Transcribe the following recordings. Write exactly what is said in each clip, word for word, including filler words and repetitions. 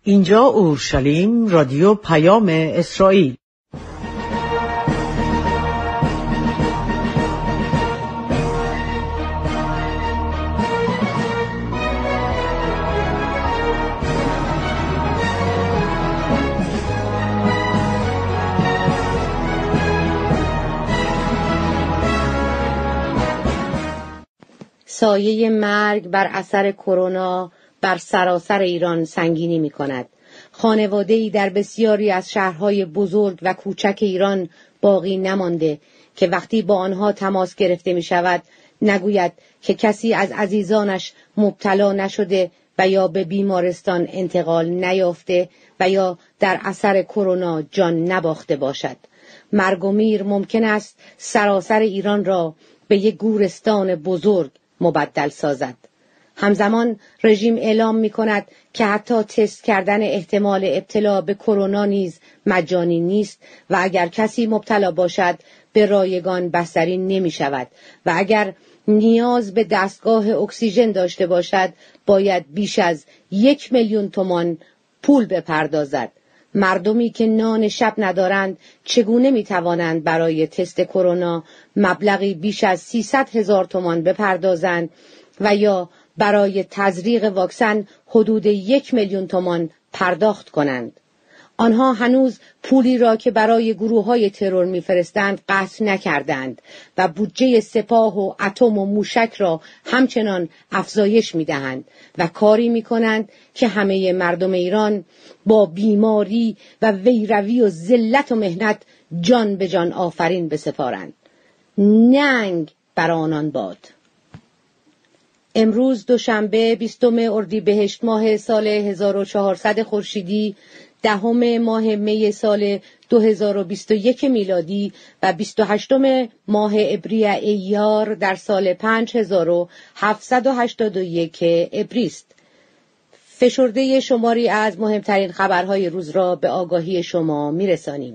اینجا اورشلیم، رادیو پیام اسرائیل. سایه مرگ بر اثر کرونا بر سراسر ایران سنگینی می کند. خانواده‌ای در بسیاری از شهرهای بزرگ و کوچک ایران باقی نمانده که وقتی با آنها تماس گرفته می شود نگوید که کسی از عزیزانش مبتلا نشده و یا به بیمارستان انتقال نیافته و یا در اثر کرونا جان نباخته باشد. مرگ و میر ممکن است سراسر ایران را به یک گورستان بزرگ مبدل سازد. همزمان رژیم اعلام می کند که حتی تست کردن احتمال ابتلا به کرونا نیز مجانی نیست و اگر کسی مبتلا باشد به رایگان بستری نمی شود و اگر نیاز به دستگاه اکسیژن داشته باشد باید بیش از یک میلیون تومان پول بپردازد. مردمی که نان شب ندارند چگونه می توانند برای تست کرونا مبلغی بیش از سیصد هزار تومان بپردازند و یا برای تزریق واکسن حدود یک میلیون تومان پرداخت کنند؟ آنها هنوز پولی را که برای گروه‌های ترور می‌فرستند قطع نکردند و بودجه سپاه و اتم و موشک را همچنان افزایش می‌دهند و کاری می‌کنند که همه مردم ایران با بیماری و ویروی و ذلت و مهنت جان به جان آفرین بسپارند. ننگ بر آنان باد. امروز دوشنبه بیستم اردیبهشت ماه سال هزار و چهارصد خورشیدی، دهم ماه می سال دو هزار و بیست و یک میلادی و بیست و هشتم ماه ابری ایار در سال پنج هزار و هفتصد و هشتاد و یک ابری است. فشرده شماری از مهمترین خبرهای روز را به آگاهی شما میرسانیم.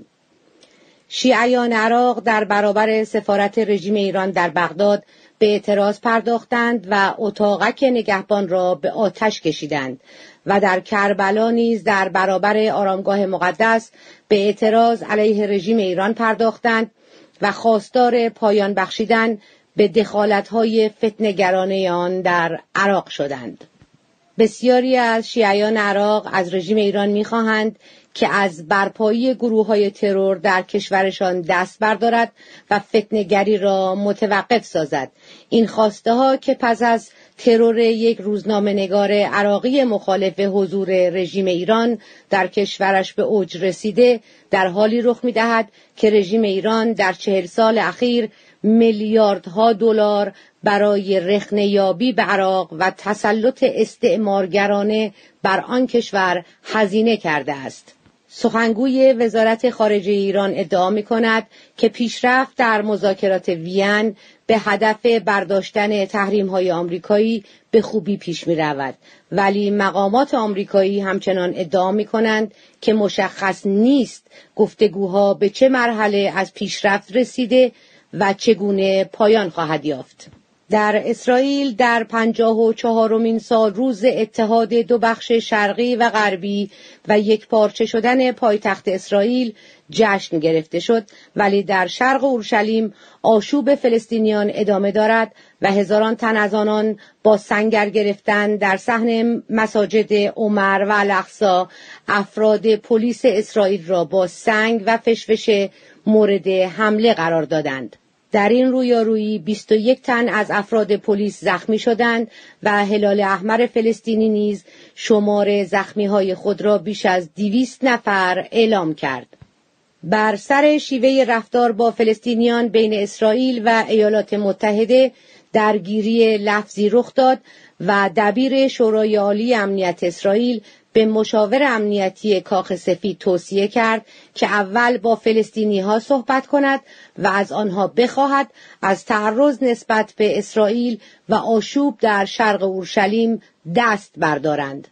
شیعیان عراق در برابر سفارت رژیم ایران در بغداد به اعتراض پرداختند و اتاقک نگهبان را به آتش کشیدند و در کربلا نیز در برابر آرامگاه مقدس به اعتراض علیه رژیم ایران پرداختند و خواستار پایان بخشیدن به دخالت‌های فتنه‌گرانه آن در عراق شدند. بسیاری از شیعیان عراق از رژیم ایران می‌خواهند که از برپایی گروه‌های ترور در کشورشان دست بردارد و فتنه‌گری را متوقف سازد. این خواسته ها که پس از ترور یک روزنامه‌نگار عراقی مخالف حضور رژیم ایران در کشورش به اوج رسیده در حالی رخ می‌دهد که رژیم ایران در چهل سال اخیر میلیاردها دلار برای رخنه‌یابی به عراق و تسلط استعمارگرانه بر آن کشور هزینه کرده است. سخنگوی وزارت خارجه ایران ادعا می‌کند که پیشرفت در مذاکرات وین به هدف برداشتن تحریم‌های آمریکایی به خوبی پیش می‌رود، ولی مقامات آمریکایی همچنان ادعا می‌کنند که مشخص نیست گفتگوها به چه مرحله از پیشرفت رسیده و چگونه پایان خواهد یافت. در اسرائیل در پنجاه و چهارمین سال روز اتحاد دو بخش شرقی و غربی و یک پارچه شدن پایتخت اسرائیل جشن گرفته شد، ولی در شرق اورشلیم آشوب فلسطینیان ادامه دارد و هزاران تن از آنان با سنگر گرفتن در صحن مساجد عمر و الاقصی افراد پلیس اسرائیل را با سنگ و فشفشه مورد حمله قرار دادند. در این رویارویی بیست و یک تن از افراد پلیس زخمی شدند و هلال احمر فلسطینی نیز شمار زخمی‌های خود را بیش از دویست نفر اعلام کرد. بر سر شیوه رفتار با فلسطینیان بین اسرائیل و ایالات متحده درگیری لفظی رخ داد و دبیر شورای عالی امنیت اسرائیل به مشاور امنیتی کاخ سفید توصیه کرد که اول با فلسطینی ها صحبت کند و از آنها بخواهد از تعرض نسبت به اسرائیل و آشوب در شرق اورشلیم دست بردارند.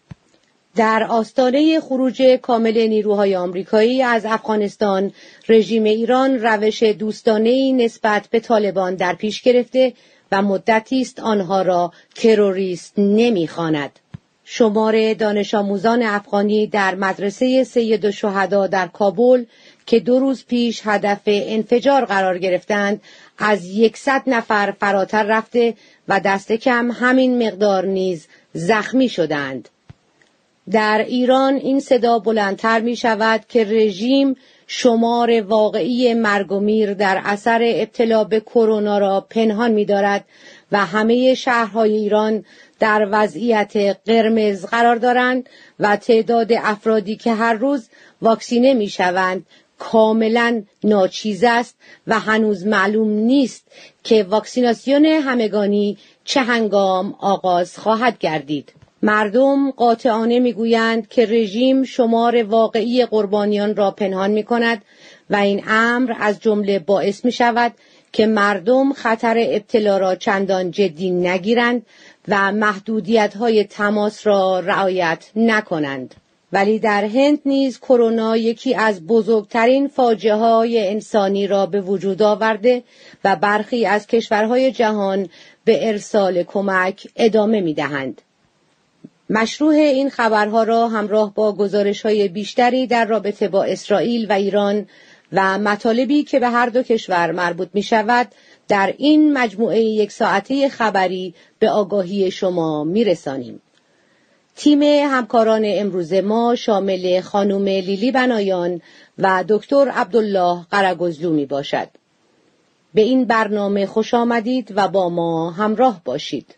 در آستانه خروج کامل نیروهای آمریکایی از افغانستان، رژیم ایران روش دوستانه‌ای نسبت به طالبان در پیش گرفته و مدتی است آنها را تروریست نمی‌خواند. شمار دانش آموزان افغانی در مدرسه سید الشهدا در کابل که دو روز پیش هدف انفجار قرار گرفتند از یکصد نفر فراتر رفته و دست کم همین مقدار نیز زخمی شدند. در ایران این صدا بلندتر می شود که رژیم شمار واقعی مرگ و میر در اثر ابتلا به کرونا را پنهان می دارد و همه شهرهای ایران در وضعیت قرمز قرار دارند و تعداد افرادی که هر روز واکسینه می شوند کاملا ناچیز است و هنوز معلوم نیست که واکسیناسیون همگانی چه هنگام آغاز خواهد گردید. مردم قاطعانه میگویند که رژیم شمار واقعی قربانیان را پنهان می کند و این امر از جمله باعث می شود که مردم خطر ابتلا را چندان جدی نگیرند و محدودیت‌های تماس را رعایت نکنند. ولی در هند نیز کرونا یکی از بزرگترین فاجعه‌های انسانی را به وجود آورده و برخی از کشورهای جهان به ارسال کمک ادامه می‌دهند. مشروع این خبرها را همراه با گزارش‌های بیشتری در رابطه با اسرائیل و ایران و مطالبی که به هر دو کشور مربوط می‌شود در این مجموعه یک ساعته خبری به آگاهی شما می‌رسانیم. تیم همکاران امروز ما شامل خانم لیلی بنایان و دکتر عبدالله قرگزلو می باشد. به این برنامه خوش آمدید و با ما همراه باشید.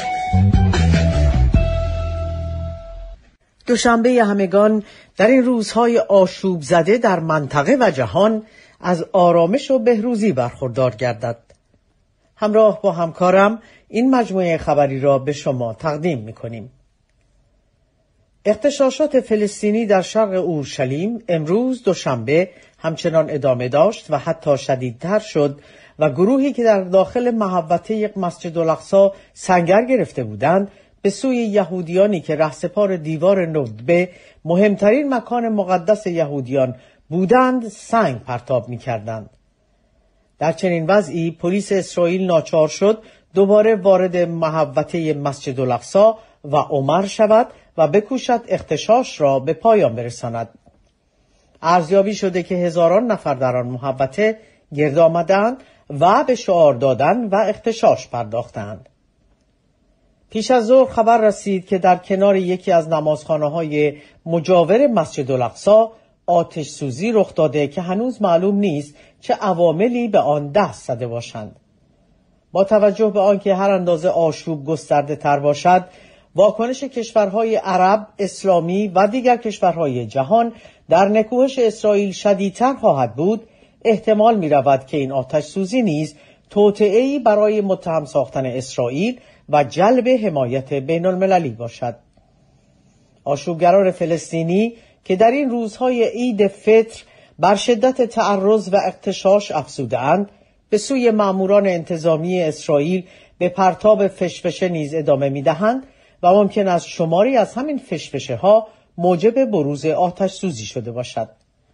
دوشنبه همگان در این روزهای آشوب زده در منطقه و جهان از آرامش و بهروزی برخوردار گردد. همراه با همکارم این مجموعه خبری را به شما تقدیم می کنیم. اغتشاشات فلسطینی در شرق اورشلیم امروز دوشنبه همچنان ادامه داشت و حتی شدیدتر شد و گروهی که در داخل محوطه یک مسجد الاقصی سنگر گرفته بودند به سوی یهودیانی که رهسپار دیوار ندبه مهمترین مکان مقدس یهودیان بودند سنگ پرتاب می‌کردند. در چنین وضعی پلیس اسرائیل ناچار شد دوباره وارد محوطه مسجد الاقصی و عمر شود و بکوشد اغتشاش را به پایان برساند. ارزیابی شده که هزاران نفر در آن محوطه گرد آمدند و به شعار دادن و اغتشاش پرداختند. پیش از ظهر خبر رسید که در کنار یکی از نمازخانه‌های مجاور مسجد الاقصی آتش سوزی رخ داده که هنوز معلوم نیست چه عواملی به آن دست زده باشند. با توجه به آنکه هر اندازه آشوب گسترده تر باشد، واکنش کشورهای عرب، اسلامی و دیگر کشورهای جهان در نکوهش اسرائیل شدیدتر خواهد بود، احتمال می رود که این آتش سوزی نیز توطئه‌ای برای متهم ساختن اسرائیل و جلب حمایت بین المللی باشد. آشوبگران فلسطینی که در این روزهای عید فطر بر شدت تعرض و اغتشاش افزوده‌اند، به سوی ماموران انتظامی اسرائیل به پرتاب فشفشه نیز ادامه می‌دهند و ممکن است شماری از همین فشفشه ها موجب بروز آتش سوزی شده باشد.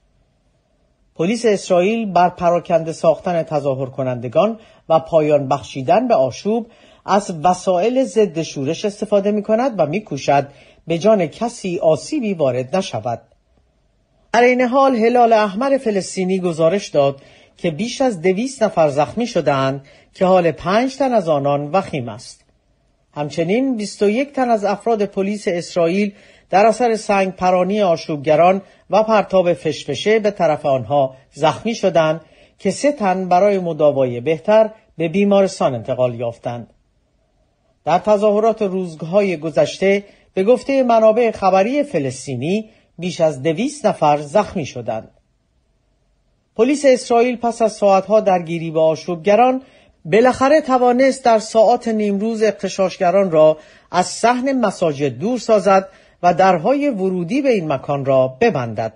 پلیس اسرائیل بر پراکنده ساختن تظاهر کنندگان و پایان بخشیدن به آشوب از وسایل ضد شورش استفاده می کند و می کوشد به جان کسی آسیبی وارد نشود. در این حال هلال احمر فلسطینی گزارش داد که بیش از دویست نفر زخمی شدند که حال پنج تن از آنان وخیم است. همچنین بیست و یک تن از افراد پلیس اسرائیل در اثر سنگ پرانی آشوبگران و پرتاب فشفشه به طرف آنها زخمی شدند که سه تن برای مداوای بهتر به بیمارستان انتقال یافتند. در تظاهرات روزهای گذشته به گفته منابع خبری فلسطینی بیش از دویست نفر زخمی شدند. پلیس اسرائیل پس از ساعتها درگیری با آشوبگران بالاخره توانست در ساعات نیمروز اغتشاشگران را از صحن مساجد دور سازد و درهای ورودی به این مکان را ببندد.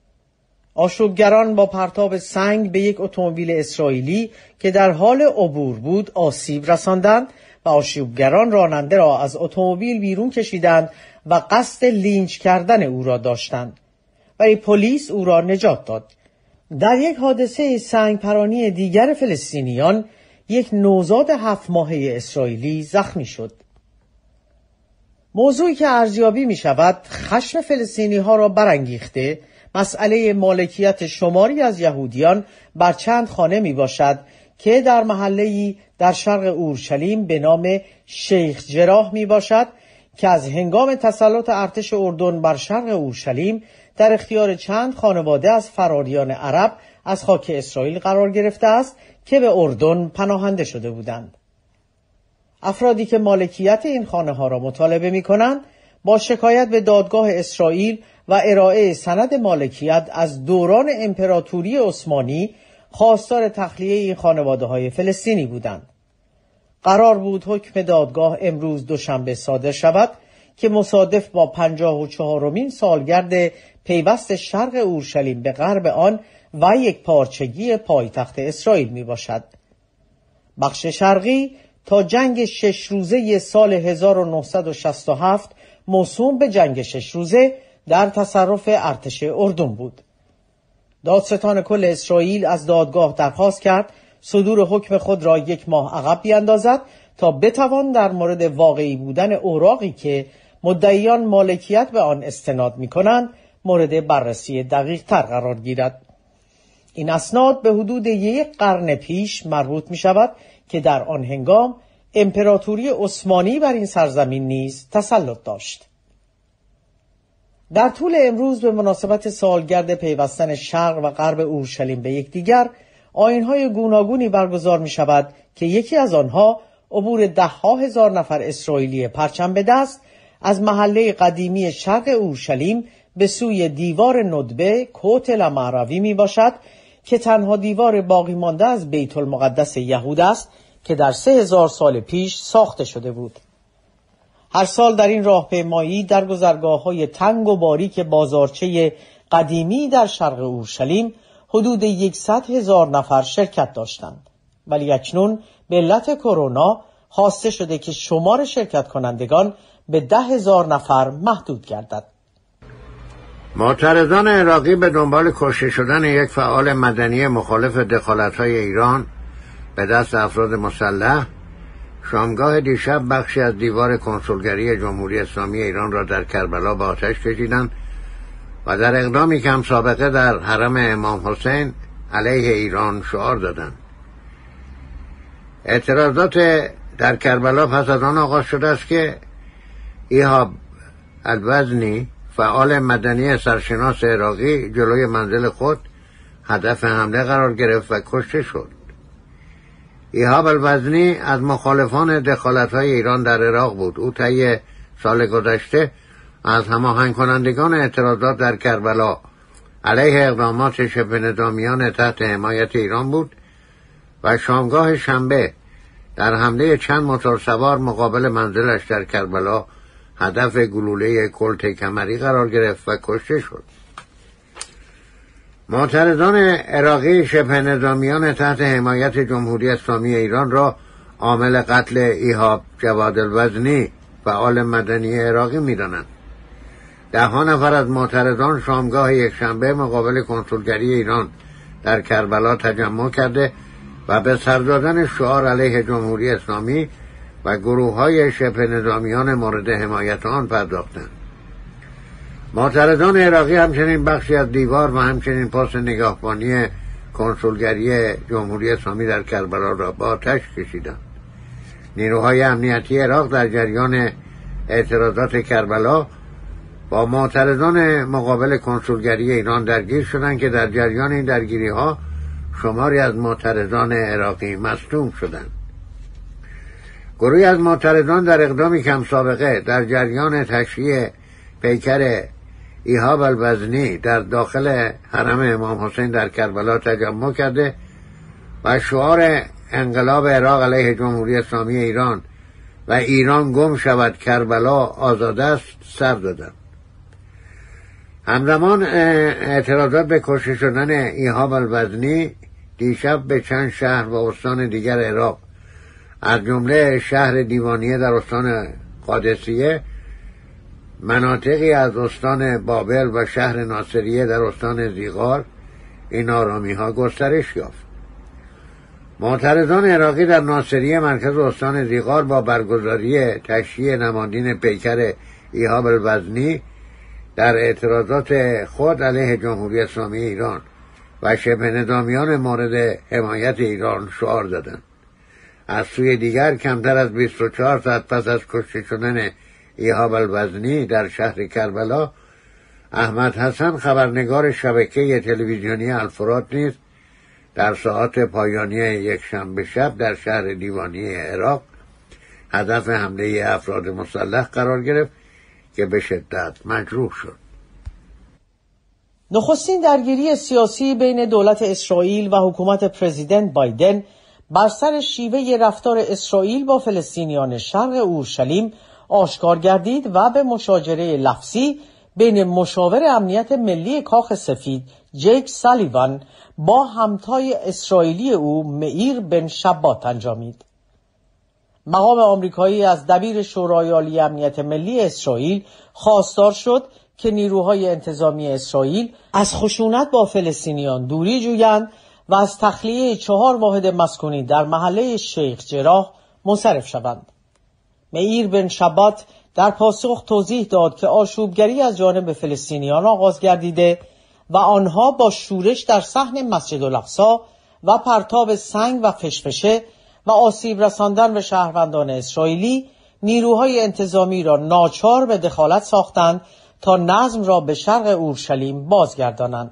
آشوبگران با پرتاب سنگ به یک اتومبیل اسرائیلی که در حال عبور بود آسیب رساندند و آشوبگران راننده را از اتومبیل بیرون کشیدند و قصد لینچ کردن او را داشتند، ولی پلیس او را نجات داد. در یک حادثه سنگ پرانی دیگر فلسطینیان یک نوزاد هفت ماهه اسرائیلی زخمی شد. موضوعی که ارزیابی می شود خشم فلسطینی ها را برانگیخته مسئله مالکیت شماری از یهودیان بر چند خانه می باشد که در محله‌ای در شرق اورشلیم به نام شیخ جراح می باشد که از هنگام تسلط ارتش اردن بر شرق اورشلیم در اختیار چند خانواده از فراریان عرب از خاک اسرائیل قرار گرفته است که به اردن پناهنده شده بودند. افرادی که مالکیت این خانه ها را مطالبه می کنند با شکایت به دادگاه اسرائیل و ارائه سند مالکیت از دوران امپراتوری عثمانی خواستار تخلیه این خانواده های فلسطینی بودند. قرار بود حکم دادگاه امروز دوشنبه صادر شود که مصادف با پنجاه و چهارمین سالگرد پیوست شرق اورشلیم به غرب آن و یک پارچگی پایتخت اسرائیل می باشد. بخش شرقی تا جنگ شش روزه سال هزار و نهصد و شصت و هفت موسوم به جنگ شش روزه در تصرف ارتش اردن بود. دادستان کل اسرائیل از دادگاه درخواست کرد صدور حکم خود را یک ماه عقب بیاندازد تا بتوان در مورد واقعی بودن اوراقی که مدعیان مالکیت به آن استناد می‌کنند مورد بررسی دقیق تر قرار گیرد. این اسناد به حدود یک قرن پیش مربوط می‌شود که در آن هنگام امپراتوری عثمانی بر این سرزمین نیز تسلط داشت. در طول امروز به مناسبت سالگرد پیوستن شرق و غرب اورشلیم به یکدیگر آیین‌های گوناگونی برگزار می‌شود که یکی از آنها عبور ده‌ها هزار نفر اسرائیلی پرچم به دست از محله قدیمی شرق اورشلیم به سوی دیوار ندبه کوتل معروی می باشد که تنها دیوار باقی مانده از بیت المقدس یهود است که در سه هزار سال پیش ساخته شده بود. هر سال در این راهپیمایی در گذرگاه‌های تنگ و باریک بازارچه قدیمی در شرق اورشلیم حدود صد هزار نفر شرکت داشتند، ولی اکنون به علت کرونا خواسته شده که شمار شرکت کنندگان به ده هزار نفر محدود گردد. معترضان عراقی به دنبال کشته شدن یک فعال مدنی مخالف دخالت‌های ایران به دست افراد مسلح شامگاه دیشب بخشی از دیوار کنسولگری جمهوری اسلامی ایران را در کربلا به آتش کشیدند و در اقدامی که هم سابقه در حرم امام حسین علیه ایران شعار دادند. اعتراضات در کربلا پس از آن آغاز شده است که ایهاب الوزنی فعال مدنی سرشناس عراقی جلوی منزل خود هدف حمله قرار گرفت و کشته شد. ایهاب الوزنی از مخالفان دخالت‌های ایران در عراق بود. او طی سال گذشته از هماهنگ کنندگان اعتراضات در کربلا علیه اقدامات شبه نظامیان تحت حمایت ایران بود و شامگاه شنبه در حمله چند موتورسوار مقابل منزلش در کربلا هدف گلوله کلت کمری قرار گرفت و کشته شد. معترضان عراقی شبه نظامیان تحت حمایت جمهوری اسلامی ایران را عامل قتل ایهاب جواد الوزنی فعال مدنی عراقی می‌دانند. ده نفر از معترضان شامگاه یکشنبه مقابل کنسولگری ایران در کربلا تجمع کرده و به سر دادن شعار علیه جمهوری اسلامی و گروه‌های شبه نظامیان مورد حمایت آن پرداختند. معترضان عراقی همچنین بخشی از دیوار و همچنین پاس نگهبانی کنسولگری جمهوری اسلامی در کربلا را با آتش کشیدند. نیروهای امنیتی عراق در جریان اعتراضات کربلا با معترضان مقابل کنسولگری ایران درگیر شدند که در جریان این درگیری‌ها شماری از معترضان عراقی مصدوم شدند. گروهی از معترضان در اقدامی کم سابقه در جریان تشییع پیکر ایهاب الوزنی در داخل حرم امام حسین در کربلا تجمع کرده و شعار انقلاب عراق علیه جمهوری اسلامی ایران و ایران گم شود کربلا آزاد است سر دادند. همزمان اعتراضات به کشته شدن ایهاب الوزنی دیشب به چند شهر و استان دیگر عراق از جمله شهر دیوانیه در استان قادسیه، مناطقی از استان بابل و شهر ناصریه در استان زیغار این آرامی ها گسترش یافت. معترضان عراقی در ناصریه مرکز استان ذیقار با برگزاری تشییع نمادین پیکر ایهاب الوزنی در اعتراضات خود علیه جمهوری اسلامی ایران و شبه نظامیان مورد حمایت ایران شعار دادند. از سوی دیگر کمتر از بیست و چهار ساعت پس از کشته شدن ایهاب الوزنی در شهر کربلا، احمد حسن خبرنگار شبکه تلویزیونی الفرات نیز در ساعات پایانی یک شنبه شب در شهر دیوانی عراق هدف حمله افراد مسلح قرار گرفت که به شدت مجروح شد. نخستین درگیری سیاسی بین دولت اسرائیل و حکومت پرزیدنت بایدن بر سر شیوه رفتار اسرائیل با فلسطینیان شرق اورشلیم آشکار گردید و به مشاجره لفظی بین مشاور امنیت ملی کاخ سفید جیک سالیوان با همتای اسرائیلی او مییر بن شبات انجامید. مقام آمریکایی از دبیر شورای عالی امنیت ملی اسرائیل خواستار شد که نیروهای انتظامی اسرائیل از خشونت با فلسطینیان دوری جویند و از تخلیه چهار واحد مسکونی در محله شیخ جراح منصرف شوند. مییر بن شبات در پاسخ توضیح داد که آشوبگری از جانب فلسطینیان آغاز گردیده و آنها با شورش در صحن مسجد الاقصی و پرتاب سنگ و فشفشه و آسیب رساندن به شهروندان اسرائیلی نیروهای انتظامی را ناچار به دخالت ساختند تا نظم را به شرق اورشلیم بازگردانند.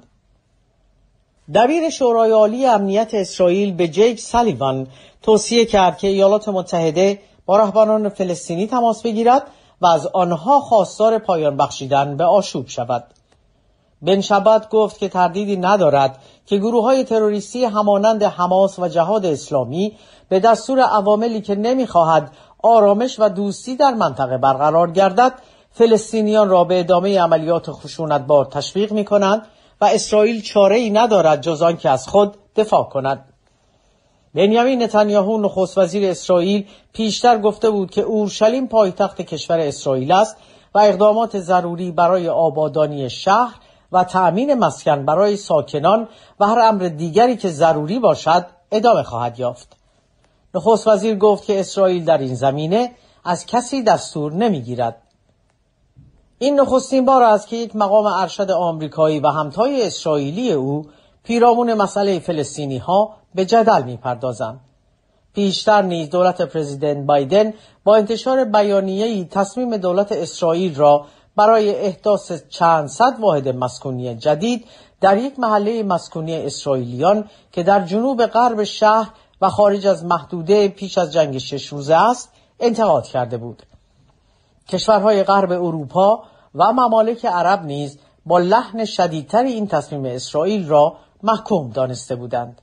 دبیر شورای عالی امنیت اسرائیل به جیک سالیوان توصیه کرد که ایالات متحده با رهبران فلسطینی تماس بگیرد و از آنها خواستار پایان بخشیدن به آشوب شود. بن شبات گفت که تردیدی ندارد که گروه‌های تروریستی همانند حماس و جهاد اسلامی به دستور عواملی که نمی‌خواهد آرامش و دوستی در منطقه برقرار گردد، فلسطینیان را به ادامه عملیات خشونتبار تشویق می‌کنند و اسرائیل چاره‌ای ندارد جز آنکه از خود دفاع کند. بنیامین نتانیاهو نخست وزیر اسرائیل پیشتر گفته بود که اورشلیم پایتخت کشور اسرائیل است و اقدامات ضروری برای آبادانی شهر و تأمین مسکن برای ساکنان و هر امر دیگری که ضروری باشد ادامه خواهد یافت. نخست وزیر گفت که اسرائیل در این زمینه از کسی دستور نمیگیرد. این نخستین بار است که یک مقام ارشد آمریکایی و همتای اسرائیلی او پیرامون مسئله فلسطینی ها به جدل می‌پردازند. پیشتر نیز دولت پرزیدنت بایدن با انتشار بیانیه‌ای تصمیم دولت اسرائیل را برای احداث چند صد واحد مسکونی جدید در یک محله مسکونی اسرائیلیان که در جنوب غرب شهر و خارج از محدوده پیش از جنگ شش روزه است انتقاد کرده بود. کشورهای غرب اروپا و ممالک عرب نیز با لحن شدیدتر این تصمیم اسرائیل را محکوم دانسته بودند.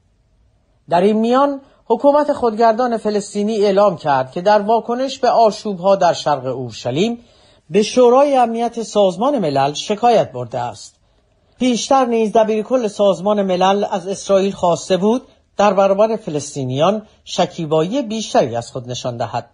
در این میان حکومت خودگردان فلسطینی اعلام کرد که در واکنش به آشوب‌ها در شرق اورشلیم به شورای امنیت سازمان ملل شکایت برده است. پیشتر نیز دبیرکل سازمان ملل از اسرائیل خواسته بود در برابر فلسطینیان شکیبایی بیشتری از خود نشان دهد.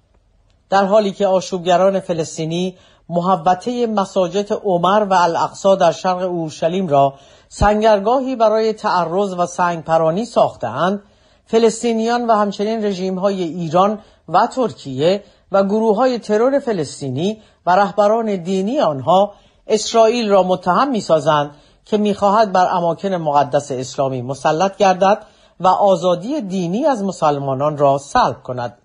در حالی که آشوبگران فلسطینی محوطه مساجد عمر و الاقصی در شرق اورشلیم را سنگرگاهی برای تعرض و سنگپرانی ساخته‌اند، فلسطینیان و همچنین رژیم‌های ایران و ترکیه و گروه‌های ترور فلسطینی و رهبران دینی آنها اسرائیل را متهم می‌سازند که می‌خواهد بر اماکن مقدس اسلامی مسلط گردد و آزادی دینی از مسلمانان را سلب کند.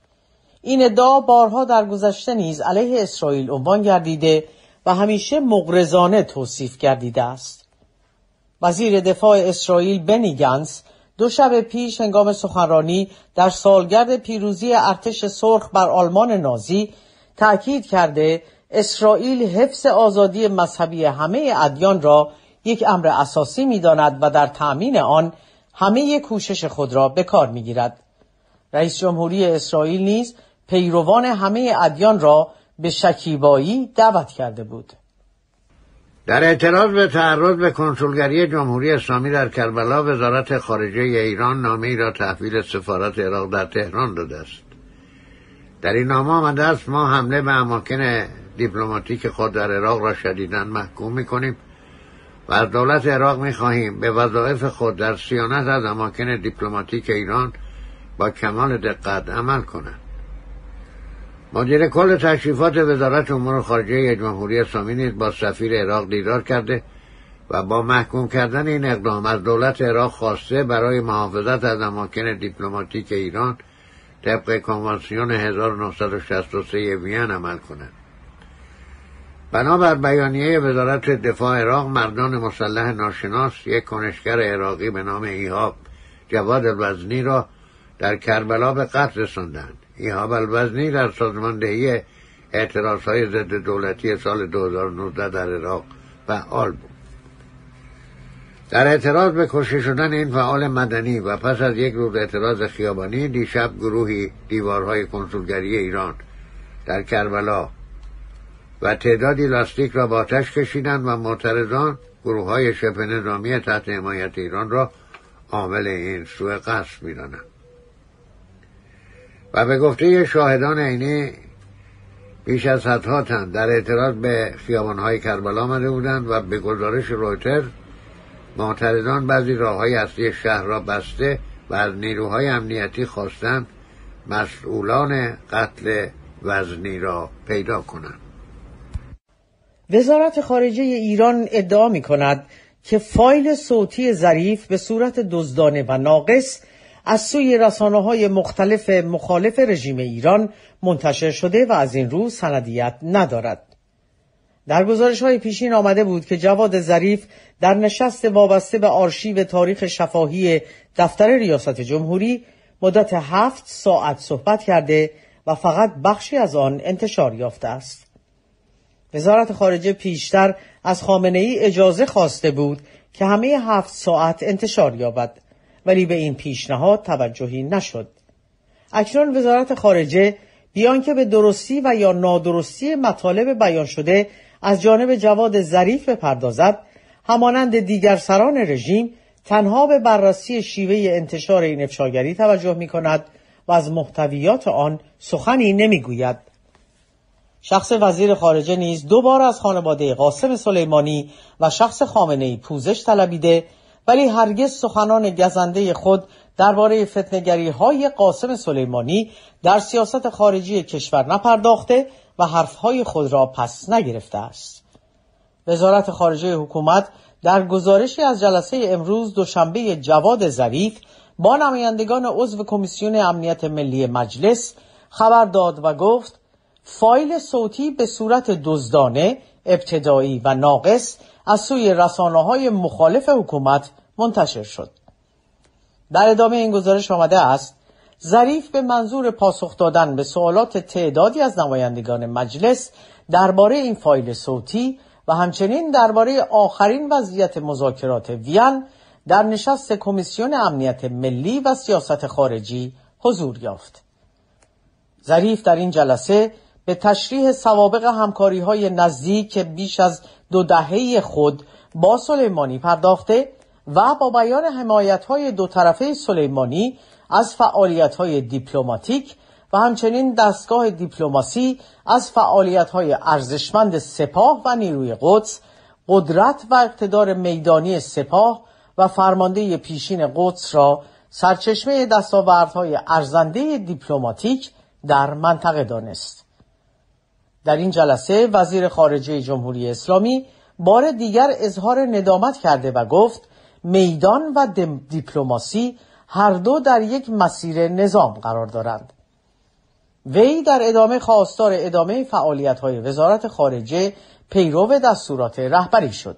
این ادعا بارها در گذشته نیز علیه اسرائیل عنوان گردیده و همیشه مغرضانه توصیف گردیده است. وزیر دفاع اسرائیل بنی گنتس دو شب پیش هنگام سخنرانی در سالگرد پیروزی ارتش سرخ بر آلمان نازی تأکید کرده اسرائیل حفظ آزادی مذهبی همه ادیان را یک امر اساسی می‌داند و در تأمین آن همه کوشش خود را به کار می‌گیرد. رئیس جمهوری اسرائیل نیز پیروان همه ادیان را به شکیبایی دعوت کرده بود. در اعتراض به تعرض به کنسولگری جمهوری اسلامی در کربلا، وزارت خارجه ایران نامه‌ای را تحویل سفارت عراق در تهران داده است. در این نامه آمده است ما حمله به اماکن دیپلماتیک خود در عراق را شدیداً محکوم می‌کنیم و از دولت عراق می‌خواهیم به وظایف خود در صیانت از اماکن دیپلماتیک ایران با کمال دقت عمل کنند. مدیر کل تشریفات وزارت امور خارجه جمهوری اسلامی نیز با سفیر عراق دیدار کرده و با محکوم کردن این اقدام از دولت عراق خواسته برای محافظت از اماکن دیپلماتیک ایران طبق کنوانسیون هزار و نهصد و شصت و سه وین عمل کند. بنابر بیانیه وزارت دفاع عراق، مردان مسلح ناشناس یک کنشگر عراقی به نام ایهاب جواد الوزنی را در کربلا به قتل رساندند. ایهاب الوزنی در سازماندهی اعتراضهای ضد دولتی سال دو هزار و نوزده در عراق فعال بود. در اعتراض به کشته شدن این فعال مدنی و پس از یک روز اعتراض خیابانی، دیشب گروهی دیوارهای کنسولگری ایران در کربلا و تعدادی لاستیک را با آتش کشیدند و معترضان گروه‌های شبه نظامی تحت حمایت ایران را عامل این سوء قصد می‌دانند. و به گفته شاهدان عینی بیش از صدها تن در اعتراض به خیابان‌های کربلا آمده بودند و به گزارش رویترز معترضان بعضی راه‌های اصلی شهر را بسته و از نیروهای امنیتی خواستند مسئولان قتل وزنی را پیدا کنند. وزارت خارجه ایران ادعا می‌کند که فایل صوتی ظریف به صورت دزدانه و ناقص از سوی رسانه‌های مختلف مخالف رژیم ایران منتشر شده و از این رو سندیت ندارد. در گزارش‌های پیشین آمده بود که جواد ظریف در نشست وابسته به آرشیو تاریخ شفاهی دفتر ریاست جمهوری مدت هفت ساعت صحبت کرده و فقط بخشی از آن انتشار یافته است. وزارت خارجه پیشتر از خامنه‌ای اجازه خواسته بود که همه هفت ساعت انتشار یابد، ولی به این پیشنهاد توجهی نشد. اکنون وزارت خارجه بیان که به درستی و یا نادرستی مطالب بیان شده از جانب جواد ظریف بپردازد، همانند دیگر سران رژیم تنها به بررسی شیوه انتشار این افشاگری توجه می کند و از محتویات آن سخنی نمی گوید. شخص وزیر خارجه نیز دو بار از خانواده قاسم سلیمانی و شخص خامنه‌ای پوزش طلبیده، ولی هرگز سخنان گزنده خود درباره فتنه‌گری‌های قاسم سلیمانی در سیاست خارجی کشور نپرداخته و حرفهای خود را پس نگرفته است. وزارت خارجه حکومت در گزارشی از جلسه امروز دوشنبه جواد ظریف با نمایندگان عضو کمیسیون امنیت ملی مجلس خبر داد و گفت فایل صوتی به صورت دزدانه، ابتدایی و ناقص از سوی رسانه‌های مخالف حکومت منتشر شد. در ادامه این گزارش آمده است ظریف به منظور پاسخ دادن به سوالات تعدادی از نمایندگان مجلس درباره این فایل صوتی و همچنین درباره آخرین وضعیت مذاکرات وین در نشست کمیسیون امنیت ملی و سیاست خارجی حضور یافت. ظریف در این جلسه به تشریح سوابق همکاری‌های نزدیک بیش از دو دهه خود با سلیمانی پرداخته و با بیان حمایت‌های دو طرفه سلیمانی از فعالیت‌های دیپلماتیک و همچنین دستگاه دیپلماسی از فعالیت‌های ارزشمند سپاه و نیروی قدس، قدرت و اقتدار میدانی سپاه و فرمانده پیشین قدس را سرچشمه دستاوردهای ارزنده دیپلماتیک در منطقه دانست. در این جلسه وزیر خارجه جمهوری اسلامی بار دیگر اظهار ندامت کرده و گفت میدان و دیپلماسی هر دو در یک مسیر نظام قرار دارند. وی در ادامه خواستار ادامه فعالیت‌های وزارت خارجه پیرو دستورات رهبری شد.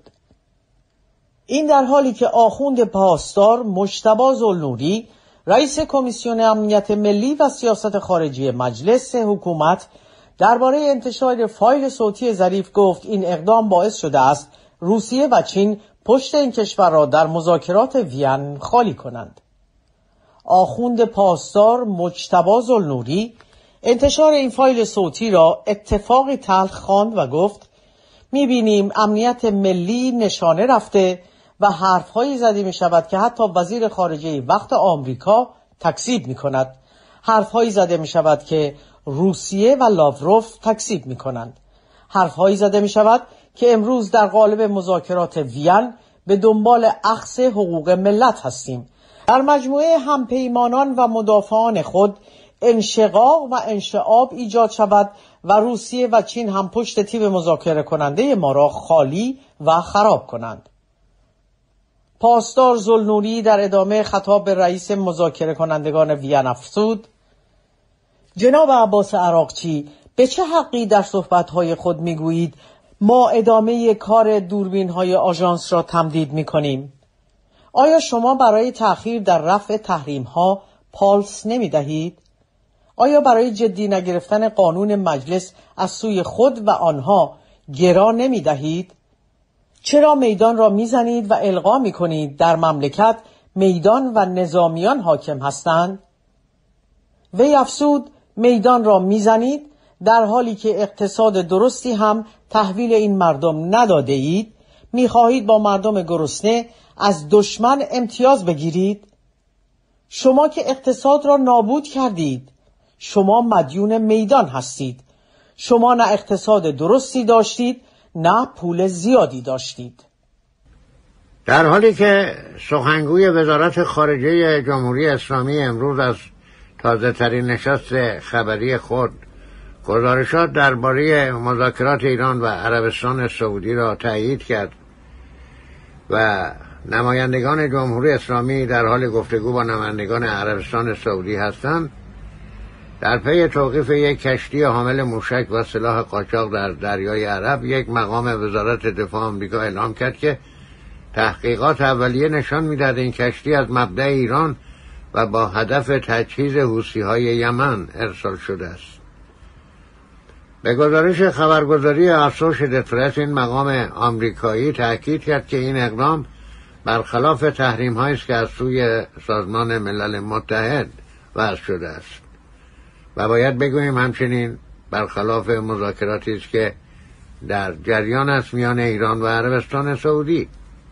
این در حالی که آخوند پاسدار مجتبی ذوالنوری رئیس کمیسیون امنیت ملی و سیاست خارجی مجلس حکومت درباره انتشار فایل صوتی ظریف گفت این اقدام باعث شده است روسیه و چین پشت این کشور را در مذاکرات وین خالی کنند. آخوند پاسدار مجتبی ذوالنوری انتشار این فایل صوتی را اتفاقی تلخ خواند و گفت می‌بینیم امنیت ملی نشانه رفته و حرف‌هایی زده می‌شود که حتی وزیر خارجه وقت آمریکا تکذیب می‌کند. حرف‌هایی زده می‌شود که روسیه و لاوروف تکذیب می‌کنند. حرف‌هایی زده می‌شود که امروز در قالب مذاکرات وین به دنبال اخذ حقوق ملت هستیم. در مجموعه همپیمانان و مدافعان خود انشقاق و انشعاب ایجاد شود و روسیه و چین هم پشت تیب مذاکره کننده ما را خالی و خراب کنند. پاسدار ذوالنوری در ادامه خطاب به رئیس مذاکره کنندگان وین افزود: جناب عباس عراقچی، به چه حقی در صحبت‌های خود می‌گویید ما ادامه کار دوربین‌های آژانس را تمدید می‌کنیم؟ آیا شما برای تأخیر در رفع تحریم‌ها پالس نمی‌دهید؟ آیا برای جدی نگرفتن قانون مجلس از سوی خود و آنها گرا نمی‌دهید؟ چرا میدان را می‌زنید و القا می‌کنید در مملکت میدان و نظامیان حاکم هستند؟ وی افزود: میدان را می‌زنید در حالی که اقتصاد درستی هم تحویل این مردم نداده اید. می‌خواهید با مردم گرسنه از دشمن امتیاز بگیرید؟ شما که اقتصاد را نابود کردید، شما مدیون میدان هستید. شما نه اقتصاد درستی داشتید نه پول زیادی داشتید. در حالی که سخنگوی وزارت خارجه جمهوری اسلامی امروز از تازه ترین نشست خبری خود گزارشات درباره مذاکرات ایران و عربستان سعودی را تایید کرد و نمایندگان جمهوری اسلامی در حال گفتگو با نمایندگان عربستان سعودی هستند، در پی توقیف یک کشتی حامل موشک و سلاح قاچاق در دریای عرب، یک مقام وزارت دفاع آمریکا اعلام کرد که تحقیقات اولیه نشان می‌دهد این کشتی از مبدأ ایران و با هدف تجهیز حوثی‌های یمن ارسال شده است. به گزارش خبرگزاری اسوشییتد پرس، این مقام آمریکایی تاکید کرد که این اقدام برخلاف تحریم‌هایی است که از سوی سازمان ملل متحد وضع شده است و باید بگوییم همچنین برخلاف مذاکراتی است که در جریان است میان ایران و عربستان سعودی.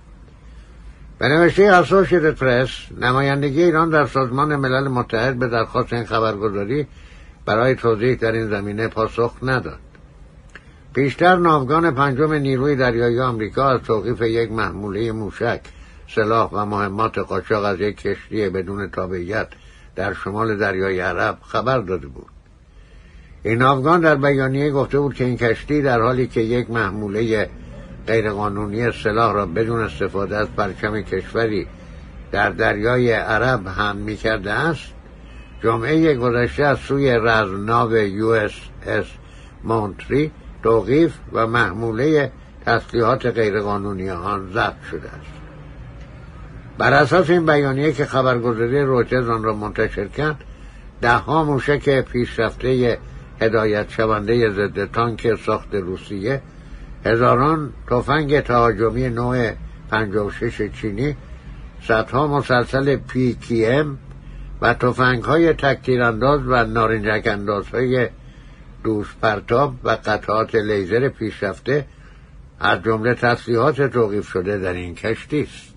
به نوشته اسوشییتد پرس، نمایندگی ایران در سازمان ملل متحد به درخواست این خبرگزاری برای توضیح در این زمینه پاسخ نداد. پیشتر ناوگان پنجم نیروی دریایی آمریکا از توقیف یک محموله موشک، سلاح و مهمات قاچاق از یک کشتی بدون تابعیت در شمال دریای عرب خبر داده بود. این ناوگان در بیانیه گفته بود که این کشتی در حالی که یک محموله غیرقانونی سلاح را بدون استفاده از پرچم کشوری در دریای عرب حمل می‌کرده است، جمعه گذشته از سوی رزمناو یو اس اس مونتری توقیف و محموله تسلیحات غیرقانونی آن ضبط شده است. بر اساس این بیانیه که خبرگزاری رویترز آن را منتشر کرد، ده ها موشک پیشرفته هدایت شونده ضد تانک ساخت روسیه، هزاران تفنگ تهاجمی نوع پنجاه و شش چینی، صدها مسلسل پی کی ام و تفنگ‌های تک‌تیرانداز و نارنجک اندازهای دوش پرتاب و قطعات لیزر پیشرفته از جمله تسلیحات توقیف شده در این کشتی است.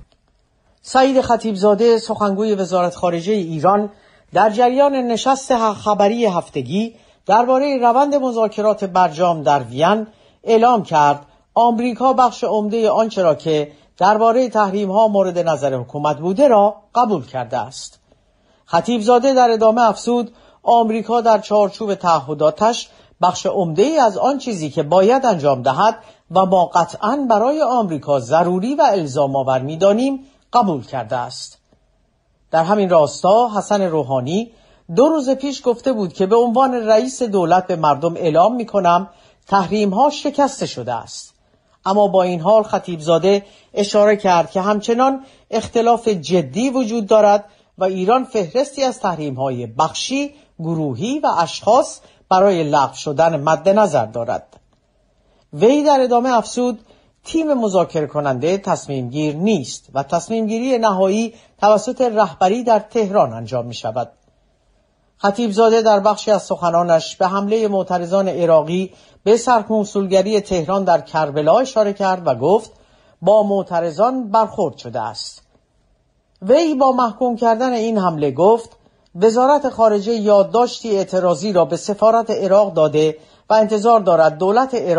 سعید خطیبزاده، سخنگوی وزارت خارجه ایران، در جریان نشست خبری هفتگی درباره روند مذاکرات برجام در وین اعلام کرد آمریکا بخش عمده آنچه را که درباره تحریم‌ها مورد نظر حکومت بوده را قبول کرده است. خطیبزاده در ادامه افزود آمریکا در چارچوب تعهداتش بخش عمده‌ای از آن چیزی که باید انجام دهد و ما قطعاً برای آمریکا ضروری و الزام آور می‌دانیم قبول کرده است. در همین راستا حسن روحانی دو روز پیش گفته بود که به عنوان رئیس دولت به مردم اعلام می‌کنم تحریم‌ها شکسته شده است. اما با این حال خطیبزاده اشاره کرد که همچنان اختلاف جدی وجود دارد و ایران فهرستی از تحریم‌های بخشی، گروهی و اشخاص برای لغو شدن مد نظر دارد. وی در ادامه افزود تیم مذاکره کننده تصمیم گیر نیست و تصمیم گیری نهایی توسط رهبری در تهران انجام می شود. خطیبزاده در بخشی از سخنانش به حمله معترضان عراقی به سرکونسولگری تهران در کربلا اشاره کرد و گفت با معترضان برخورد شده است. وی با محکوم کردن این حمله گفت وزارت خارجه یادداشتی اعتراضی را به سفارت عراق داده و انتظار دارد دولت عراق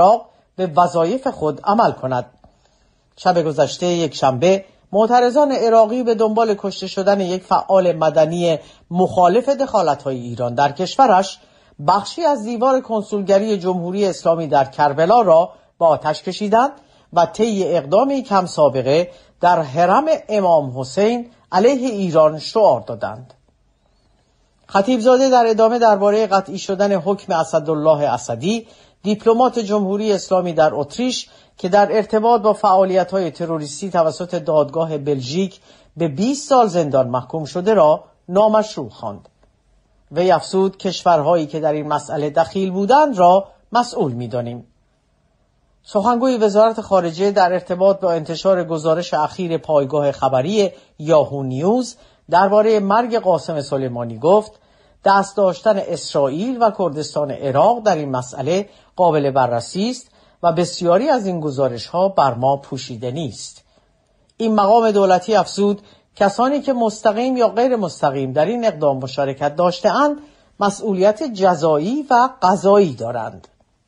به وظایف خود عمل کند. شب گذشته یک شنبه معترضان عراقی به دنبال کشته شدن یک فعال مدنی مخالف دخالت‌های ایران در کشورش بخشی از دیوار کنسولگری جمهوری اسلامی در کربلا را با آتش کشیدند و طی اقدامی کم سابقه در حرم امام حسین علیه ایران شعار دادند. خطیبزاده در ادامه درباره قطعی شدن حکم اسدالله اسدی، دیپلمات جمهوری اسلامی در اتریش که در ارتباط با فعالیت‌های تروریستی توسط دادگاه بلژیک به بیست سال زندان محکوم شده را نامشروع خواند. وی افزود کشورهایی که در این مسئله دخیل بودند را مسئول می‌دانیم. سخنگوی وزارت خارجه در ارتباط با انتشار گزارش اخیر پایگاه خبری یاهو نیوز درباره مرگ قاسم سلیمانی گفت دست داشتن اسرائیل و کردستان عراق در این مسئله قابل بررسی است و بسیاری از این گزارش‌ها بر ما پوشیده نیست. این مقام دولتی افزود کسانی که مستقیم یا غیر مستقیم در این اقدام مشارکت داشته‌اند مسئولیت جزایی و قضایی دارند.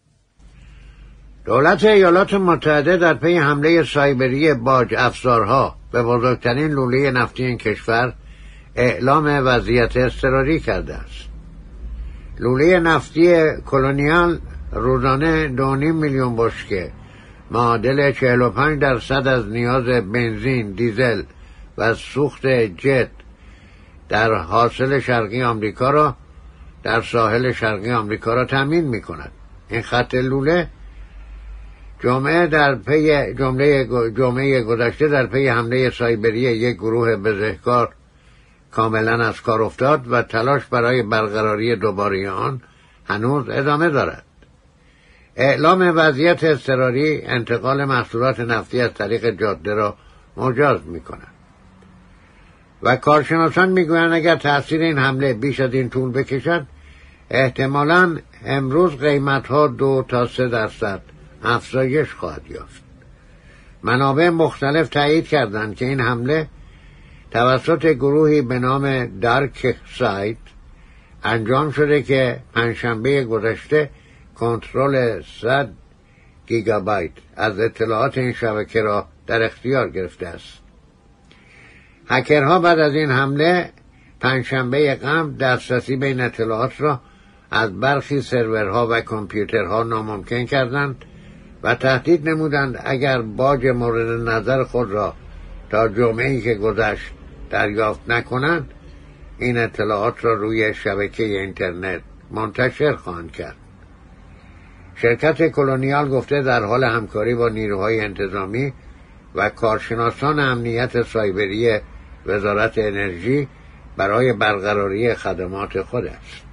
دولت ایالات متحده در پی حمله سایبری باج افزارها به بزرگترین لوله نفتی این کشور اعلام وضعیت اضطراری کرده است. لوله نفتی کلونیال روزانه دو و نیم میلیون بشکه معادل چهل و پنج درصد از نیاز بنزین، دیزل و سوخت جت در حاصل شرقی آمریکا را در ساحل شرقی آمریکا را تامین می کند. این خط لوله جمعه در پی جمله جمعه گذشته در پی حمله سایبری یک گروه بزهکار کاملا از کار افتاد و تلاش برای برقراری دوباره آن هنوز ادامه دارد. اعلام وضعیت اضطراری انتقال محصولات نفتی از طریق جاده را مجاز می کند و کارشناسان می گویند اگر تأثیر این حمله بیش از این طول بکشد احتمالاً امروز قیمت ها دو تا سه درصد افزایش خواهد یافت. منابع مختلف تایید کردند که این حمله توسط گروهی به نام دارک سایت انجام شده که پنجشنبه گذشته کنترل صد گیگابایت از اطلاعات این شبکه را در اختیار گرفته است. هکرها بعد از این حمله پنجشنبه قبل دسترسی به این اطلاعات را از برخی سرورها و کامپیوترها ناممکن کردند و تهدید نمودند اگر باج مورد نظر خود را تا جمعه‌ای که گذشت دریافت نکنند این اطلاعات را روی شبکه اینترنت منتشر خواهند کرد. شرکت کلونیال گفته در حال همکاری با نیروهای انتظامی و کارشناسان امنیت سایبری وزارت انرژی برای برقراری خدمات خود است.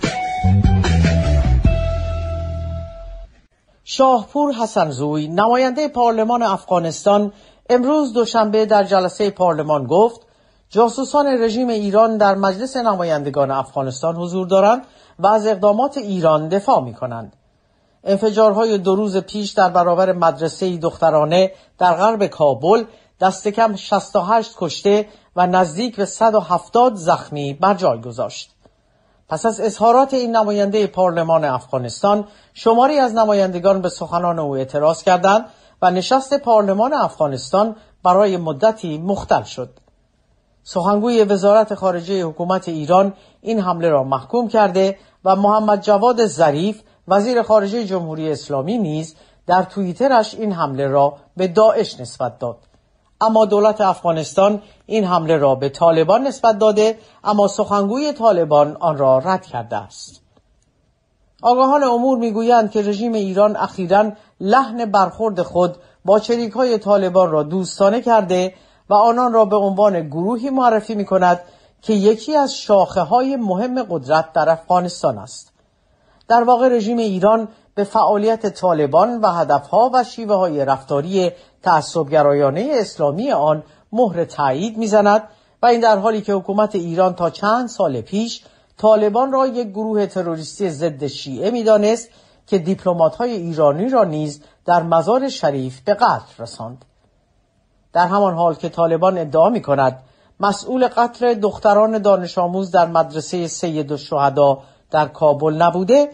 شاهپور حسنزوی نماینده پارلمان افغانستان امروز دوشنبه در جلسه پارلمان گفت جاسوسان رژیم ایران در مجلس نمایندگان افغانستان حضور دارند و از اقدامات ایران دفاع می کنند. انفجارهای دو روز پیش در برابر مدرسه دخترانه در غرب کابل دست کم شصت و هشت کشته و نزدیک به صد و هفتاد زخمی بر جای گذاشت. پس از اظهارات این نماینده پارلمان افغانستان شماری از نمایندگان به سخنان او اعتراض کردند و نشست پارلمان افغانستان برای مدتی مختل شد. سخنگوی وزارت خارجه حکومت ایران این حمله را محکوم کرده و محمد جواد ظریف وزیر خارجه جمهوری اسلامی نیز در توییترش این حمله را به داعش نسبت داد. اما دولت افغانستان این حمله را به طالبان نسبت داده، اما سخنگوی طالبان آن را رد کرده است. آگاهان امور میگویند که رژیم ایران اخیراً لحن برخورد خود با چریک‌های طالبان را دوستانه کرده و آنان را به عنوان گروهی معرفی می‌کند که یکی از شاخه‌های مهم قدرت در افغانستان است. در واقع رژیم ایران به فعالیت طالبان و هدفها و شیوه‌های رفتاری تعصب‌گرایانه اسلامی آن مهر تایید می‌زند و این در حالی که حکومت ایران تا چند سال پیش طالبان را یک گروه تروریستی ضد شیعه می‌دانست که دیپلمات‌های ایرانی را نیز در مزار شریف به قتل رساند. در همان حال که طالبان ادعا می‌کند مسئول قتل دختران دانش آموز در مدرسه سید الشهدا در کابل نبوده،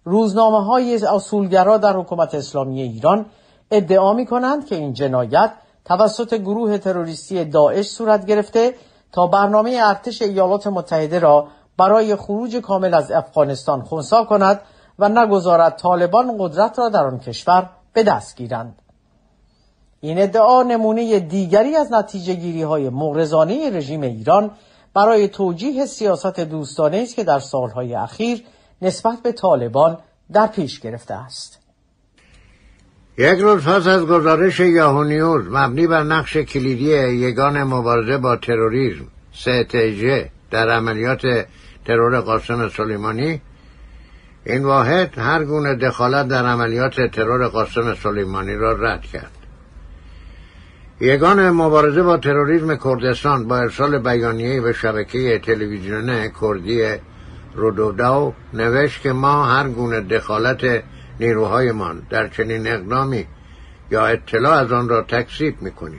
روزنامه‌های اصولگرا در حکومت اسلامی ایران ادعا می‌کنند که این جنایت توسط گروه تروریستی داعش صورت گرفته تا برنامه ارتش ایالات متحده را برای خروج کامل از افغانستان خنثی کند و نگذارد طالبان قدرت را در آن کشور به دست گیرند. این ادعا نمونه دیگری از نتیجه گیری های مغرضانه رژیم ایران برای توجیه سیاست دوستانه است که در سالهای اخیر نسبت به طالبان در پیش گرفته است. یک روز پس از گزارش یاهو نیوز مبنی بر نقش کلیدی یگان مبارزه با تروریسم سی تی جی در عملیات ترور قاسم سلیمانی، این واحد هر گونه دخالت در عملیات ترور قاسم سلیمانی را رد کرد. یگان مبارزه با تروریسم کردستان با ارسال بیانیه‌ای به شبکه تلویزیونی کردی رودوداو نوشت که ما هر گونه دخالت نیروهایمان در چنین اقدامی یا اطلاع از آن را تکذیب می‌کنیم.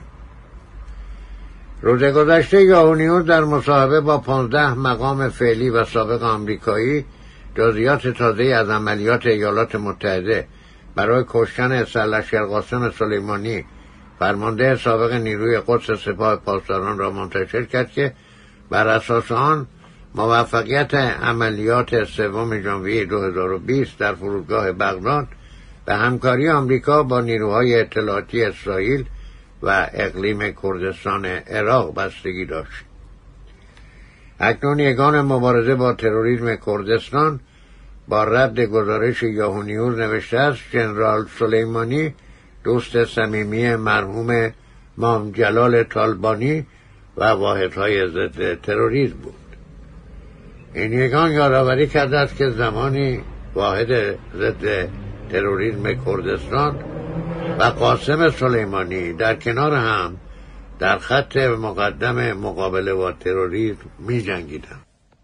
روز گذشته یاهو نیوز در مصاحبه با پانزده مقام فعلی و سابق آمریکایی جزئیات تازه از عملیات ایالات متحده برای کشتن سرلشکر قاسم سلیمانی فرمانده سابق نیروی قدس سپاه پاسداران را منتشر کرد که بر اساس آن موفقیت عملیات سوم ژانویه دو هزار و بیست در فرودگاه بغداد به همکاری آمریکا با نیروهای اطلاعاتی اسرائیل و اقلیم کردستان عراق بستگی داشت. اکنون یگان مبارزه با تروریسم کردستان با رد گزارش یاهو نیوز نوشته است ژنرال سلیمانی دوست صمیمی مرحوم مام جلال طالبانی و واحدهای ضد تروریسم بود. این یگان یادآوری کرده است که زمانی واحد ضد تروریسم کردستان و قاسم سلیمانی در کنار هم در خط مقدم مقابله با تروریسم می جنگیدند.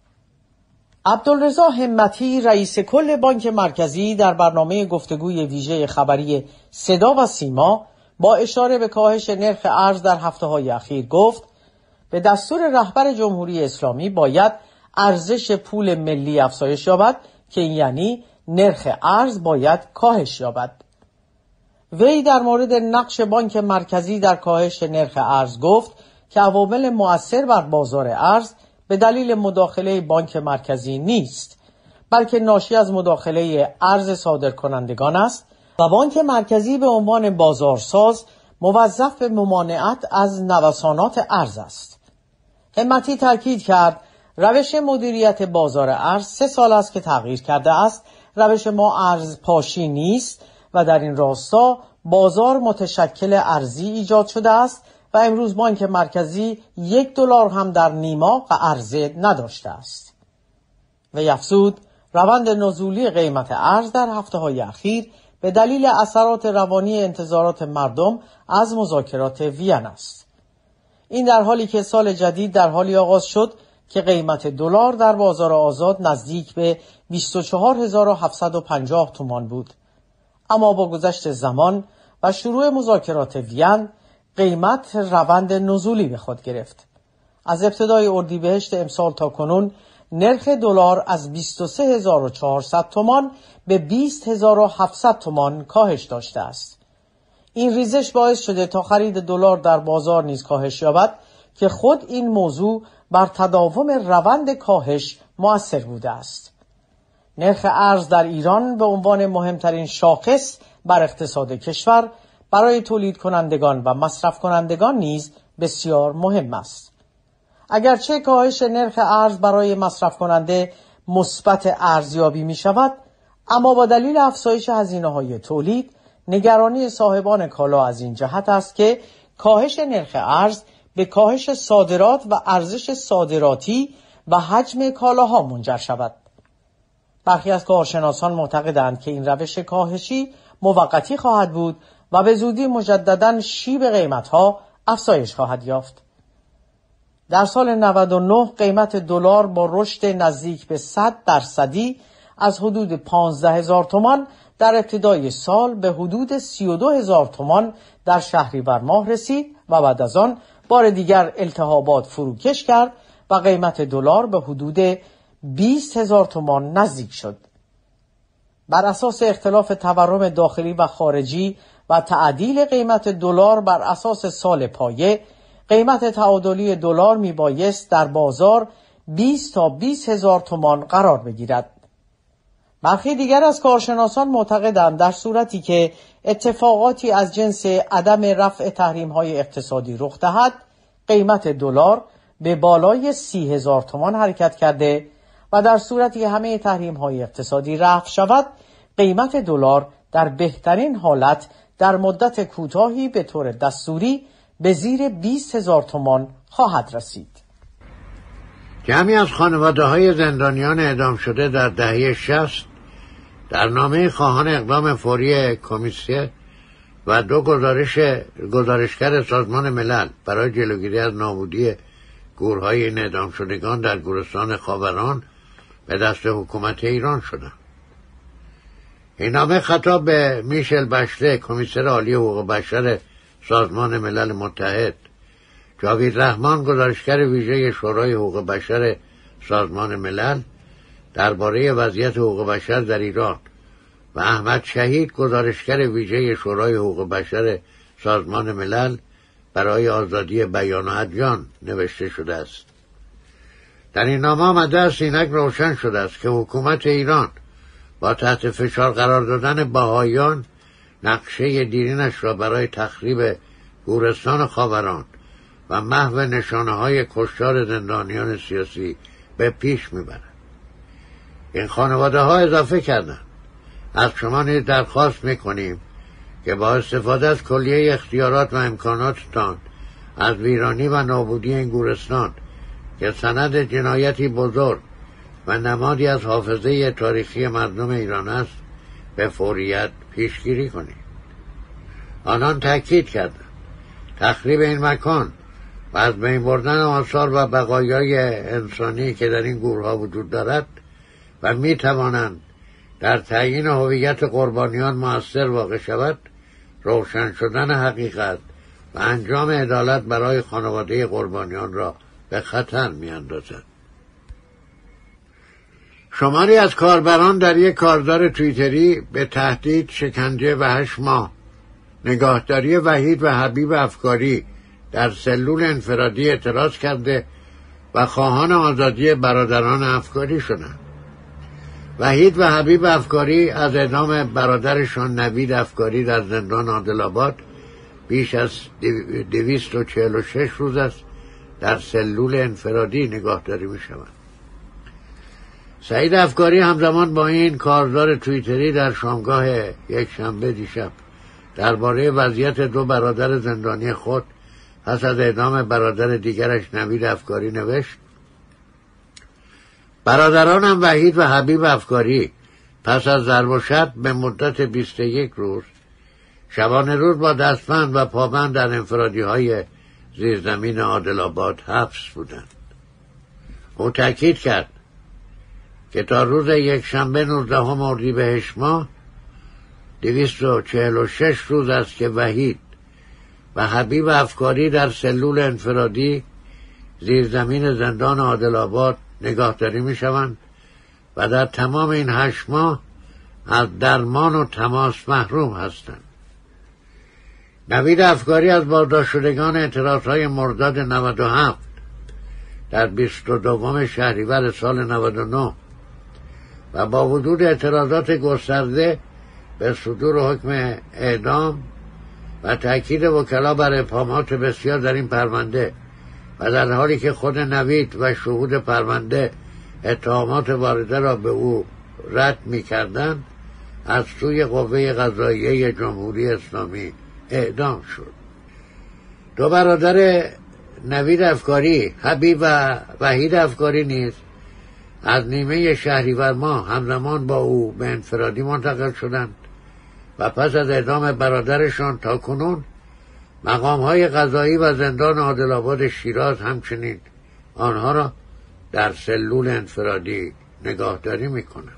عبدالرضا همتی رئیس کل بانک مرکزی در برنامه گفتگوی ویژه خبری صدا و سیما با اشاره به کاهش نرخ ارز در هفته‌های اخیر گفت به دستور رهبر جمهوری اسلامی باید ارزش پول ملی افزایش یابد که یعنی نرخ ارز باید کاهش یابد. وی در مورد نقش بانک مرکزی در کاهش نرخ ارز گفت که عوامل مؤثر بر بازار ارز به دلیل مداخله بانک مرکزی نیست، بلکه ناشی از مداخله ارز صادرکنندگان است و بانک مرکزی به عنوان بازارساز موظف به ممانعت از نوسانات ارز است. همتی تاکید کرد روش مدیریت بازار ارز سه سال است که تغییر کرده است. روش ما ارز پاشی نیست و در این راستا بازار متشکل ارزی ایجاد شده است و امروز بانک مرکزی یک دلار هم در نیما و عرضه نداشته است. و افزود روند نزولی قیمت ارز در هفته‌های اخیر به دلیل اثرات روانی انتظارات مردم از مذاکرات وین است. این در حالی که سال جدید در حالی آغاز شد که قیمت دلار در بازار آزاد نزدیک به بیست و چهار هزار و هفتصد و پنجاه تومان بود. اما با گذشت زمان و شروع مذاکرات وین قیمت روند نزولی به خود گرفت. از ابتدای اردیبهشت امسال تا کنون نرخ دلار از بیست و سه هزار و چهارصد تومان به بیست هزار و هفتصد تومان کاهش داشته است. این ریزش باعث شده تا خرید دلار در بازار نیز کاهش یابد که خود این موضوع بر تداوم روند کاهش مؤثر بوده است. نرخ ارز در ایران به عنوان مهمترین شاخص بر اقتصاد کشور برای تولید کنندگان و مصرف کنندگان نیز بسیار مهم است. اگرچه کاهش نرخ ارز برای مصرف کننده مثبت ارزیابی می شود، اما با دلیل افزایش هزینه‌های تولید نگرانی صاحبان کالا از این جهت است که کاهش نرخ ارز به کاهش صادرات و ارزش صادراتی و حجم کالاها منجر شود. برخی از کارشناسان معتقدند که این روش کاهشی موقتی خواهد بود و به زودی مجدداً شیب قیمت‌ها افزایش خواهد یافت. در سال نود و نه قیمت دلار با رشد نزدیک به صد درصدی از حدود پانزده هزار تومان در ابتدای سال به حدود سی و دو هزار تومان در شهریور ماه رسید و بعد از آن بار دیگر التهابات فروکش کرد و قیمت دلار به حدود بیست هزار تومان نزدیک شد. بر اساس اختلاف تورم داخلی و خارجی و تعدیل قیمت دلار بر اساس سال پایه، قیمت تعادلی دلار می بایست در بازار بیست تا بیست هزار تومان قرار بگیرد. برخی دیگر از کارشناسان معتقدند در صورتی که اتفاقاتی از جنس عدم رفع تحریم‌های اقتصادی رخ دهد، قیمت دلار به بالای سی هزار تومان حرکت کرده و در صورتی که همه تحریم‌های اقتصادی رفع شود، قیمت دلار در بهترین حالت در مدت کوتاهی به طور دستوری به زیر بیست هزار تومان خواهد رسید. جمعی از خانواده‌های زندانیان اعدام شده در دهه شصت در نامه خواهان اقدام فوری کمیسیون و دو گزارش گزارشگر سازمان ملل برای جلوگیری از نابودی گورهای این اعدام شدگان در گورستان خاوران به دست حکومت ایران شدند. این نامه خطاب به میشل بشله، کمیسر عالی حقوق بشر سازمان ملل متحد، جاوید رحمان، گزارشگر ویژه شورای حقوق بشر سازمان ملل درباره وضعیت حقوق بشر در ایران و احمد شهید، گزارشگر ویژه شورای حقوق بشر سازمان ملل برای آزادی بیان و ادیان نوشته شده است. در این نامه آمده است اینک روشن شده است که حکومت ایران با تحت فشار قرار دادن بهائیان نقشه دیرینش را برای تخریب گورستان خاوران و محو نشانه های کشتار زندانیان سیاسی به پیش میبرد. این خانواده ها اضافه کردند: از شما نیز درخواست میکنیم که با استفاده از کلیه اختیارات و امکاناتتان از ویرانی و نابودی این گورستان که سند جنایتی بزرگ و نمادی از حافظه تاریخی مردم ایران است به فوریت پیشگیری کنید. آنان تأکید کردند تخریب این مکان و از بین بردن آثار و بقایای انسانی که در این گورها وجود دارد و می توانند در تعیین هویت قربانیان مؤثر واقع شود، روشن شدن حقیقت و انجام عدالت برای خانواده قربانیان را به خطر می اندازد. شماری از کاربران در یک کارزار توییتری به تهدید، شکنجه و هشت ماه نگاهداری وحید و حبیب افکاری در سلول انفرادی اعتراض کرده و خواهان آزادی برادران افکاری شدند. وحید و حبیب افکاری از اعدام برادرشان نوید افکاری در زندان عادل‌آباد بیش از دویست و چهل و شش روز است در سلول انفرادی نگاهداری می شوند. سعید افکاری همزمان با این کارزار توییتری در شامگاه یک شنبه دیشب درباره وضعیت دو برادر زندانی خود پس از اعدام برادر دیگرش نوید افکاری نوشت: برادرانم وحید و حبیب افکاری پس از ضرب و شتم به مدت بیست و یک روز شبانه روز با دستبند و پابند در انفرادی های زیرزمین عادل‌آباد حبس بودند. او تأکید کرد که تا روز یک شنبه نوزدهم اردیبهشت ماه دویست و چهل و شش روز است که وحید و حبیب افکاری در سلول انفرادی زیرزمین زندان عادل‌آباد نگاهداری می شوند و در تمام این هشت ماه از درمان و تماس محروم هستند. نوید افکاری از بازداشت شدگان اعتراضهای مرداد نود و هفت در بیست و دوم شهریور سال نود و نه و با وجود اعتراضات گسترده به صدور حکم اعدام و تأکید وکلا بر ابهامات بسیار در این پرونده و در حالی که خود نوید و شهود پرونده اتهامات وارده را به او رد می‌کردند، از سوی قوه قضاییه جمهوری اسلامی اعدام شد. دو برادر نوید افکاری، حبیب و وحید افکاری نیز از نیمه شهریور ماه همزمان با او به انفرادی منتقل شدند و پس از اعدام برادرشان تا کنون مقام‌های قضایی و زندان عادل‌آباد شیراز همچنین آنها را در سلول انفرادی نگاهداری می‌کنند.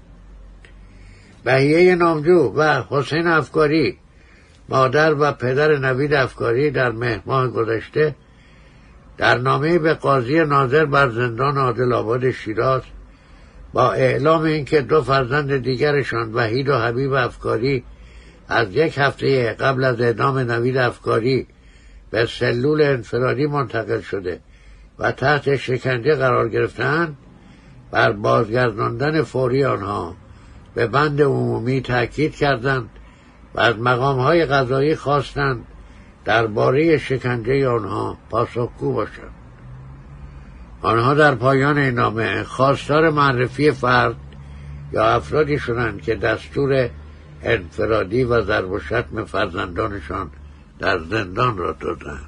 بهیه نامجو و حسین افکاری، مادر و پدر نوید افکاری، در مهر ماه گذشته در نامه‌ای به قاضی ناظر بر زندان عادل‌آباد شیراز با اعلام اینکه دو فرزند دیگرشان وحید و حبیب افکاری از یک هفته قبل از اعدام نوید افکاری به سلول انفرادی منتقل شده و تحت شکنجه قرار گرفتند، بر بازگرداندن فوری آنها به بند عمومی تأکید کردند و از مقام‌های قضایی خواستند درباره شکنجه آنها پاسخگو باشند. آنها در پایان این نامه خواستار معرفی فرد یا افرادی شدند که دستور انفرادی و ضرب و شتم فرزندانشان در زندان را دادند.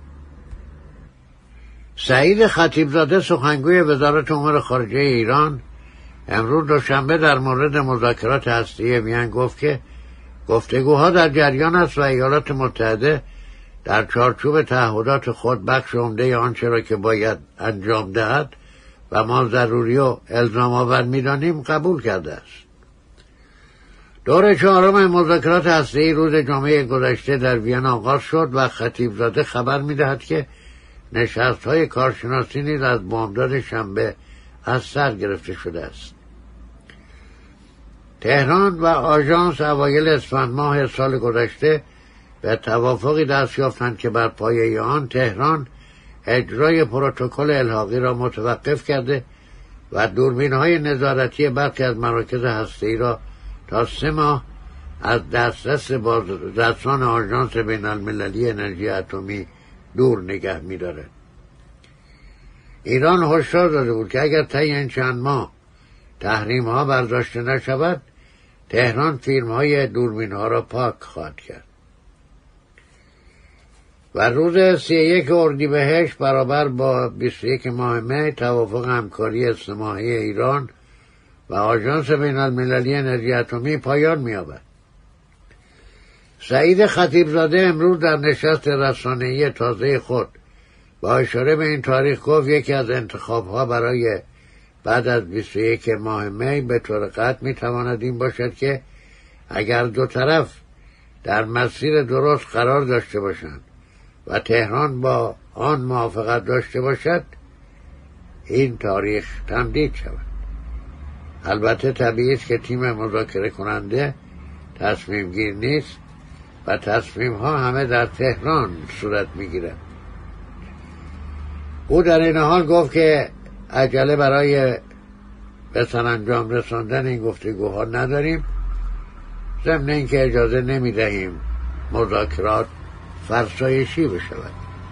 سعید خطیبزاده سخنگوی وزارت امور خارجه ایران امروز دوشنبه در مورد مذاکرات هسته‌ای وین گفت که گفتگوها در جریان است و ایالات متحده در چارچوب تعهدات خود بخش عمده آنچه را که باید انجام دهد و ما ضروری و الزام آور می‌دانیم قبول کرده است. دور چهارم مذاکرات هسته‌ای روز جمعه گذشته در وین آغاز شد و خطیبزاده خبر می‌دهد که نشست‌های کارشناسی نیز از بامداد شنبه از سر گرفته شده است. تهران و آژانس اوایل اسفند ماه سال گذشته به توافقی دست یافتند که بر پایه آن تهران اجرای پروتکل الحاقی را متوقف کرده و دوربین‌های نظارتی برخی از مراکز هسته‌ای را تا سه ماه از دسترس بازرسان آژانس بین‌المللی انرژی اتمی دور نگه می‌دارد. ایران هشدار داده بود که اگر طی این چند ماه تحریم‌ها برداشته نشود، تهران فیلم‌های دوربین‌ها را پاک خواهد کرد. و روز سی و یک اردیبهشت برابر با بیست و یک ماه می توافق همکاری سه ماهه ایران و آژانس بین‌المللی انرژی اتمی پایان می‌یابد. سعید خطیبزاده امروز در نشست رسانه‌ای تازه خود با اشاره به این تاریخ گفت یکی از انتخاب‌ها برای بعد از بیست و یک ماه می به طور قطع می‌تواند این باشد که اگر دو طرف در مسیر درست قرار داشته باشند و تهران با آن موافقت داشته باشد، این تاریخ تمدید شود. البته طبیعی است که تیم مذاکره کننده تصمیم گیر نیست و تصمیم ها همه در تهران صورت می گیرد. او در این حال گفت که عجله برای به سرانجام رساندن این گفتگوها نداریم، ضمن اینکه اجازه نمی دهیم مذاکرات فرسایشی بشود.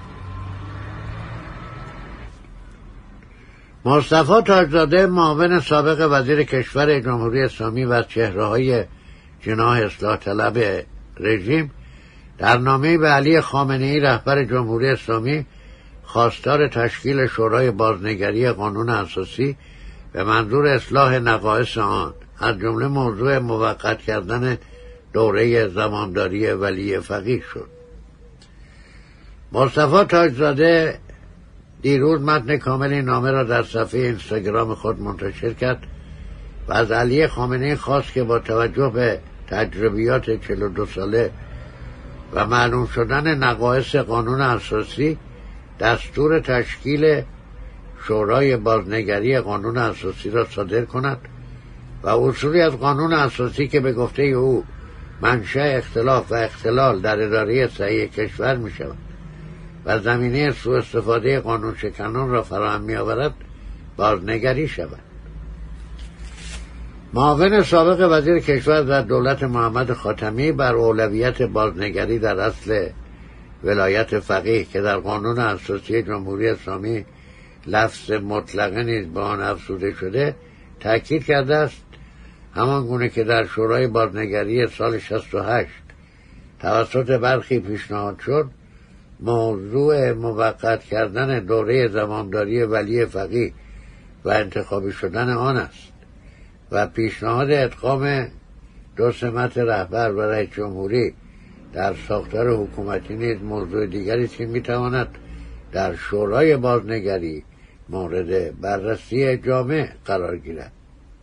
مصطفی تاجزاده معاون سابق وزیر کشور جمهوری اسلامی و چهره‌های جناح اصلاح طلب رژیم در نامه‌ای به علی خامنه‌ای رهبر جمهوری اسلامی خواستار تشکیل شورای بازنگری قانون اساسی به منظور اصلاح نقایص آن از جمله موضوع موقت کردن دوره زمامداری ولی فقیه شد. مصطفی تاجزاده دیروز متن کامل این نامه را در صفحه اینستاگرام خود منتشر کرد و از علی خامنه‌ای خواست که با توجه به تجربیات چهل و دو ساله و معلوم شدن نقایص قانون اساسی دستور تشکیل شورای بازنگری قانون اساسی را صادر کند و اصولی از قانون اساسی که به گفته او منشأ اختلاف و اختلال در اداره صحیح کشور می شود و زمینه سوء استفاده قانون شکنان را فراهم می آورد بازنگری شود. معاون سابق وزیر کشور در دولت محمد خاتمی بر اولویت بازنگری در اصل ولایت فقیه که در قانون اساسی جمهوری اسلامی لفظ مطلقه نیز به آن افزوده شده تأکید کرده است. همان گونه که در شورای بازنگری سال شصت و هشت توسط برخی پیشنهاد شد، موضوع موقت کردن دوره زمامداری ولی فقیه و انتخابی شدن آن است و پیشنهاد ادغام دو سمت رهبر و رئیس جمهوری در ساختار حکومتی نیز موضوع دیگری که میتواند در شورای بازنگری مورد بررسی جامع قرار گیرد.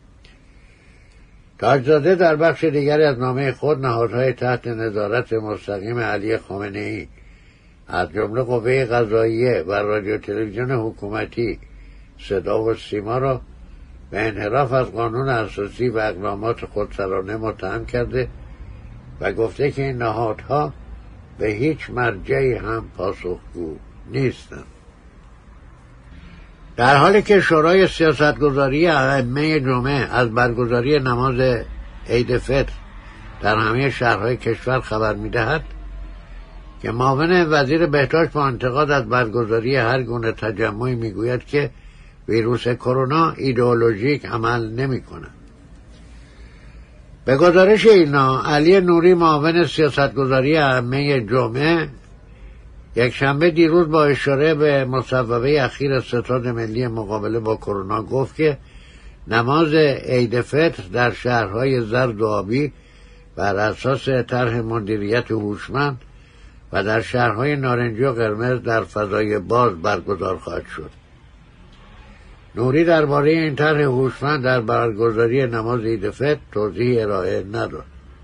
تاجزاده در بخش دیگری از نامه خود نهادهای تحت نظارت مستقیم علی خامنه‌ای از جمله قوه قضاییه و رادیو تلویزیون حکومتی صدا و سیما را به انحراف از قانون اساسی و اقدامات خودسرانه متهم کرده و گفته که این نهادها به هیچ مرجعی هم پاسخگو نیستند. در حالی که شورای سیاستگذاری ائمه جمعه از برگزاری نماز عید فطر در همه شهرهای کشور خبر می‌دهد که معاون وزیر بهداشت با انتقاد از برگزاری هر گونه تجمعی میگوید که ویروس کرونا ایدئولوژیک عمل نمی‌کند. به گزارش اینا، علی نوری معاون سیاستگذاری ائمه جمعه یک شنبه دیروز با اشاره به مصوبه اخیر ستاد ملی مقابله با کرونا گفت که نماز عید فطر در شهرهای زرد و آبی بر اساس طرح مدیریت هوشمند و در شهرهای نارنجی و قرمز در فضای باز برگزار خواهد شد. نوری درباره این طرح هوشمند در برگزاری نماز عید فطر توضیح ارائه نداد.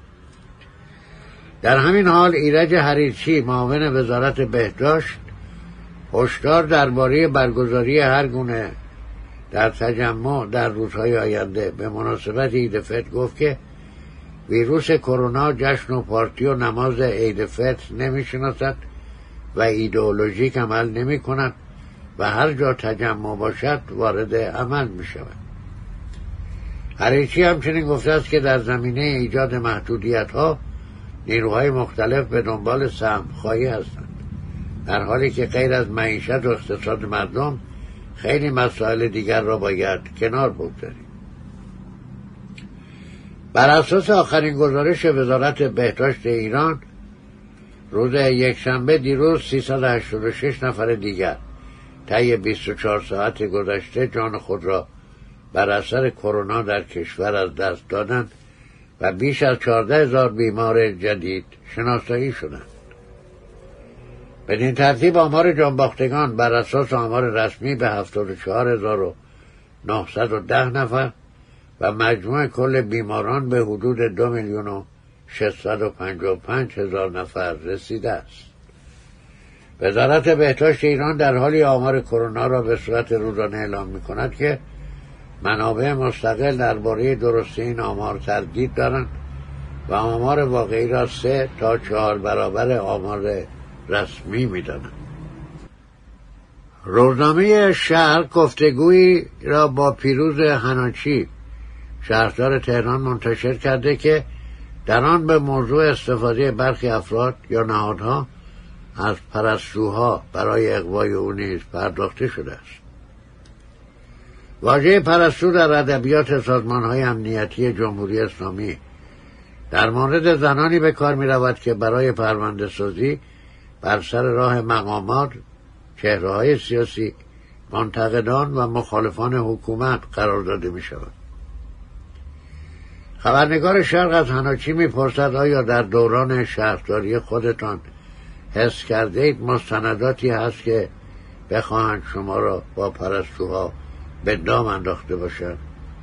در همین حال ایرج حریچی معاون وزارت بهداشت هشدار درباره برگزاری هر گونه در تجمع در روزهای آینده به مناسبت عید فطر گفت که ویروس کرونا جشن و پارتی و نماز عید فطر نمی‌شناسد و ایدئولوژیک عمل نمی‌کند و هر جا تجمع باشد وارد عمل می‌شود. حریچی همچنین گفته است که در زمینه ایجاد محدودیت‌ها نیروهای مختلف به دنبال سهم‌خواهی هستند، در حالی که غیر از معیشت و اقتصاد مردم خیلی مسائل دیگر را باید کنار بگذاریم. بر اساس آخرین گزارش وزارت بهداشت ایران، روز یکشنبه دیروز سیصد و هشتاد و شش نفر دیگر طی بیست و چهار ساعت گذشته جان خود را بر اثر کرونا در کشور از دست دادند و بیش از چهارده هزار بیمار جدید شناسایی شدند. بدین ترتیب آمار جانباختگان بر اساس آمار رسمی به هفتاد و چهار هزار و نهصد و ده نفر و مجموع کل بیماران به حدود دو میلیون و ششصد و پنجاه و پنج هزار نفر رسیده است. وزارت بهداشت ایران در حالی آمار کرونا را به صورت روزانه اعلام می‌کند که منابع مستقل درباره درستی این آمار تردید دارند و آمار واقعی را سه تا چهار برابر آمار رسمی می‌دانند. روزنامه شرق گفتگویی را با پیروز حناچی شهردار تهران منتشر کرده که در آن به موضوع استفاده برخی افراد یا نهادها از پرستوها برای اغوای او نیز پرداخته شده است. واژه پرستو در ادبیات سازمان‌های امنیتی جمهوری اسلامی در مورد زنانی به کار می‌رود که برای پرونده سازی بر سر راه مقامات، چهره‌های سیاسی، منتقدان و مخالفان حکومت قرار داده می‌شود. خبرنگار شرق از حناچی می‌پرسد آیا در دوران شهرداری خودتان حس کرده اید مستنداتی هست که بخواهند شما را با پرستوها به دام انداخته باشند؟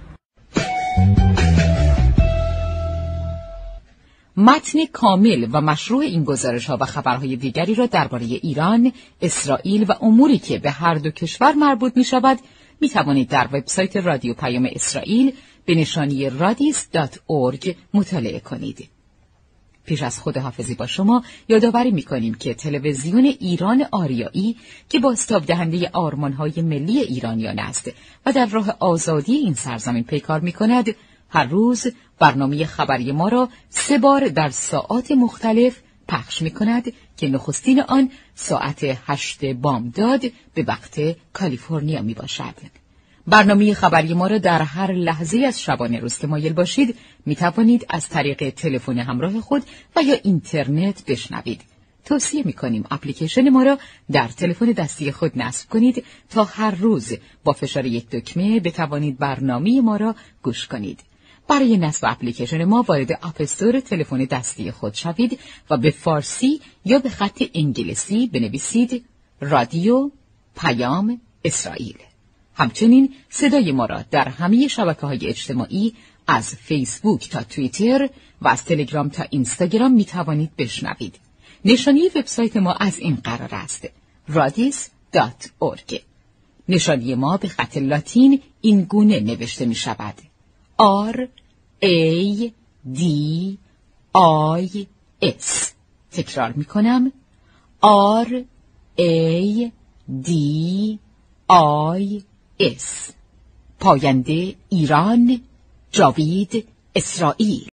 متن کامل و مشروع این گزارش‌ها و خبرهای دیگری را درباره ایران، اسرائیل و اموری که به هر دو کشور مربوط می‌شود می‌توانید در وبسایت رادیو پیام اسرائیل به نشانی رادیس دات اورگ مطالعه کنید. پیش از خداحافظی با شما یادآوری می‌کنیم که تلویزیون ایران آریایی که بازتاب دهنده آرمان‌های ملی ایرانیان است و در راه آزادی این سرزمین پیکار می‌کند، هر روز برنامه خبری ما را سه بار در ساعات مختلف پخش می‌کند که نخستین آن ساعت هشت بامداد به وقت کالیفرنیا میباشد. برنامه خبری ما را در هر لحظه از شبانه روز که مایل باشید می توانید از طریق تلفن همراه خود و یا اینترنت بشنوید. توصیه می کنیم اپلیکیشن ما را در تلفن دستی خود نصب کنید تا هر روز با فشار یک دکمه بتوانید برنامه ما را گوش کنید. برای نصب اپلیکیشن ما وارد اپ استور تلفن دستی خود شوید و به فارسی یا به خط انگلیسی بنویسید رادیو پیام اسرائیل. همچنین صدای ما را در همه شبکه‌های اجتماعی از فیسبوک تا توییتر و از تلگرام تا اینستاگرام می توانید بشنوید. نشانی وبسایت ما از این قرار است: رادیس دات اورگ. نشانی ما به خط لاتین این گونه نوشته می شود: R A D I S. تکرار می کنم: R A D I S. پاینده ایران، جاوید اسرائیل.